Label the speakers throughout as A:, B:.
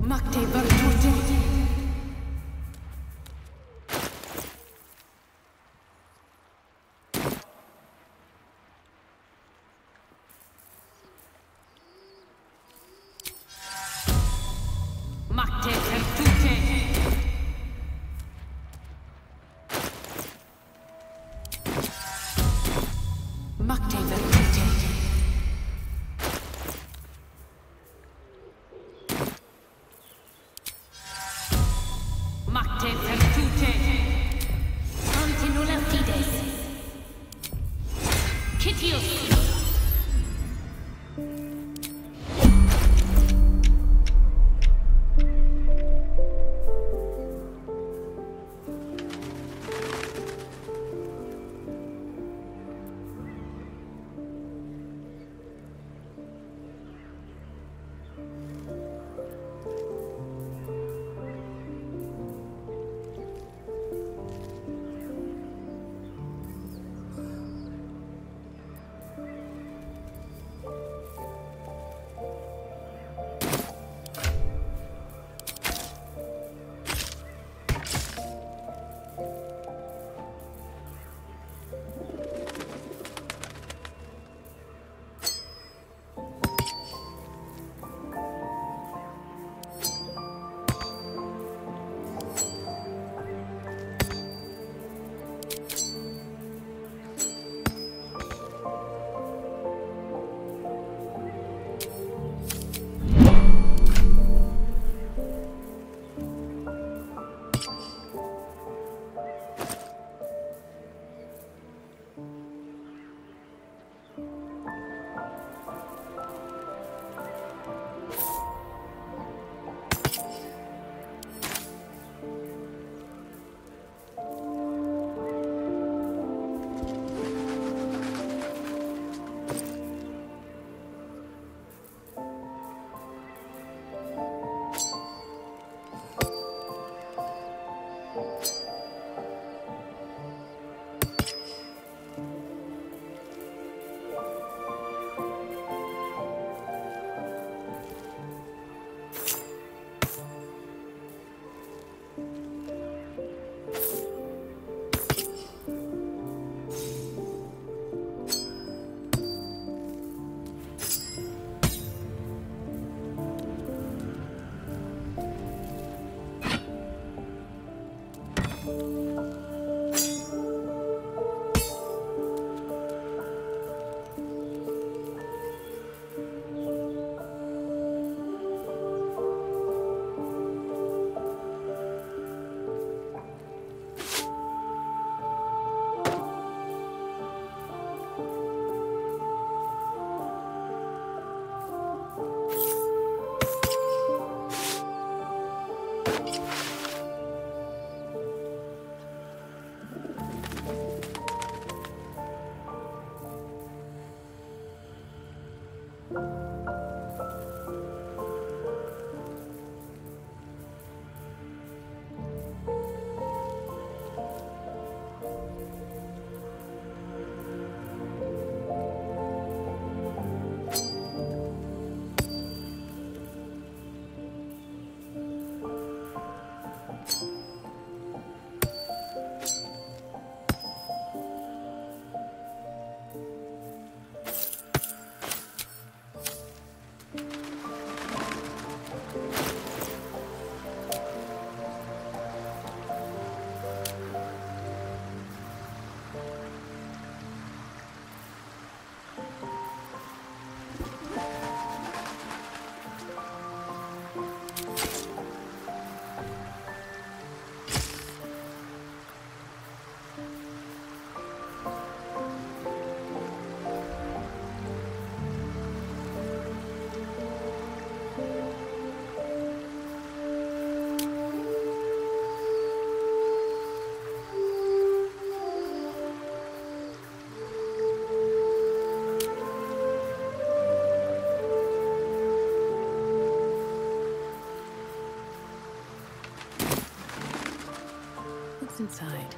A: Makte Baldur. Makte Vertute. Makte Vertute. Makte Vertute. Continula fides. Kitius.
B: inside.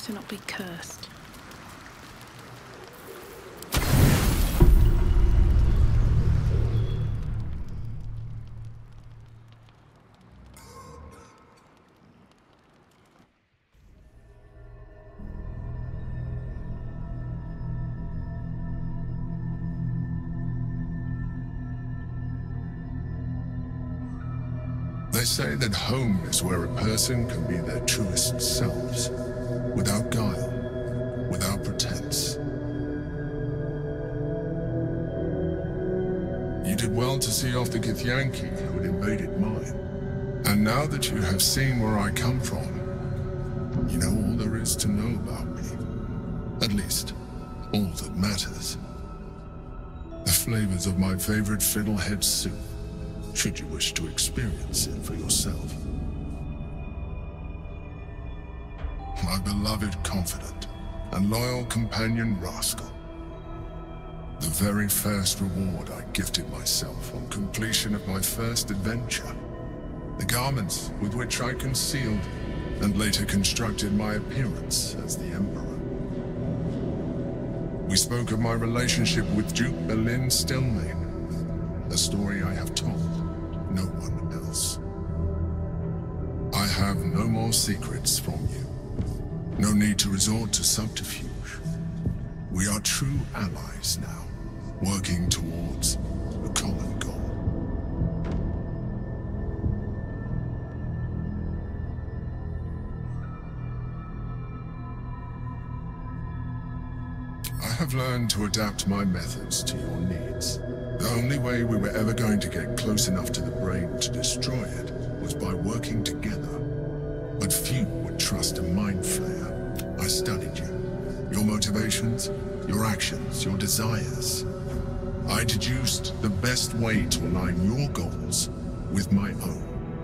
B: to not be cursed.
C: They say that home is where a person can be their truest selves, without guile, without pretense. You did well to see off the Githyanki who had invaded mine. And now that you have seen where I come from, you know all there is to know about me. At least, all that matters. The flavors of my favorite fiddlehead soup, should you wish to experience it for yourself. My beloved confidant and loyal companion Rascal. The very first reward I gifted myself on completion of my first adventure. The garments with which I concealed and later constructed my appearance as the Emperor. We spoke of my relationship with Duke Berlin Stillmane, a story I have told no one else. I have no more secrets from you. No need to resort to subterfuge. We are true allies now, working towards a common goal. I have learned to adapt my methods to your needs. The only way we were ever going to get close enough to the brain to destroy it was by working together. But few would trust a mind flayer. I studied you, your motivations, your actions, your desires. I deduced the best way to align your goals with my own.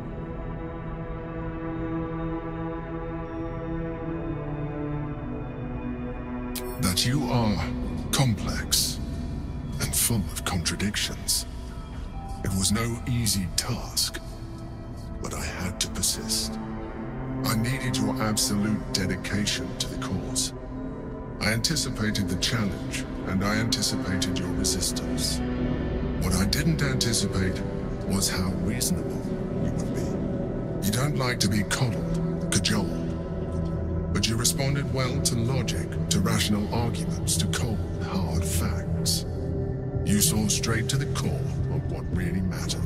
C: That you are complex and full of contradictions. It was no easy task, but I had to persist. I needed your absolute dedication to the cause. I anticipated the challenge, and I anticipated your resistance. What I didn't anticipate was how reasonable you would be. You don't like to be coddled, cajoled, but you responded well to logic, to rational arguments, to cold, hard facts. You saw straight to the core of what really mattered.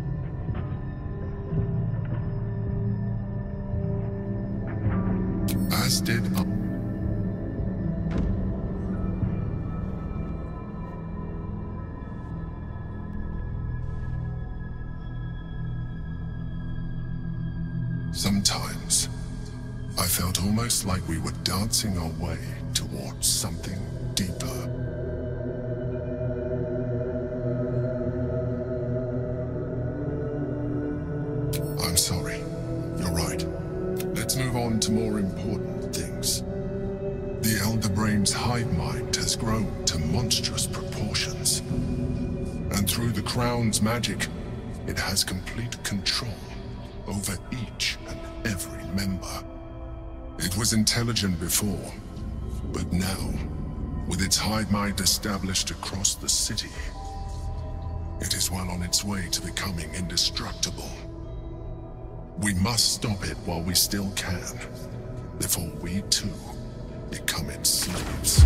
C: As did I. Sometimes, I felt almost like we were dancing our way towards something deeper. I'm sorry. You're right. Let's move on to more important things. The Elder Brain's hive mind has grown to monstrous proportions. And through the Crown's magic, it has complete control over each and every member. It was intelligent before, but now, with its hive mind established across the city, it is well on its way to becoming indestructible. We must stop it while we still can, before we too become its slaves.